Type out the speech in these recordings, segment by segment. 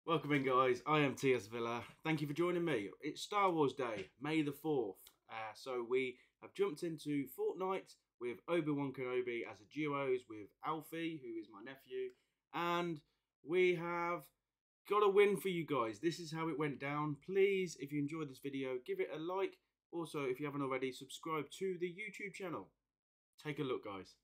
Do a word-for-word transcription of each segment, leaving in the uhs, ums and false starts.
Welcome in, guys. I am TSVILLA. Thank you for joining me. It's Star Wars Day, May the fourth. Uh, so we have jumped into Fortnite with Obi-Wan Kenobi as a duos with Alfie, who is my nephew. And we have got a win for you guys. This is how it went down. Please, if you enjoyed this video, give it a like. Also, if you haven't already, subscribe to the YouTube channel. Take a look, guys.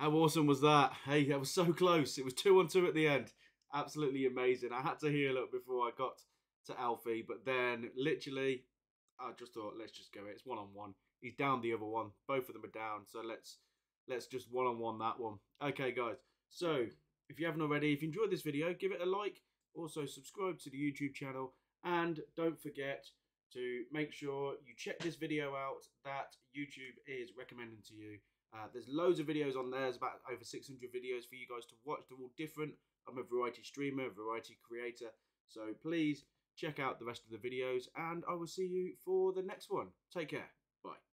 How awesome was that? Hey, that was so close. It was two on two at the end. Absolutely amazing. I had to heal up before I got to Alfie, but then literally, I just thought, let's just go. It's one on one. He's down the other one. Both of them are down. So let's let's just one on one that one. Okay, guys. So if you haven't already, if you enjoyed this video, give it a like. Also, subscribe to the YouTube channel, and don't forget to make sure you check this video out that YouTube is recommending to you. Uh, there's loads of videos on there. There's about over six hundred videos for you guys to watch. They're all different. I'm a variety streamer, a variety creator. So please check out the rest of the videos, and I will see you for the next one. Take care. Bye.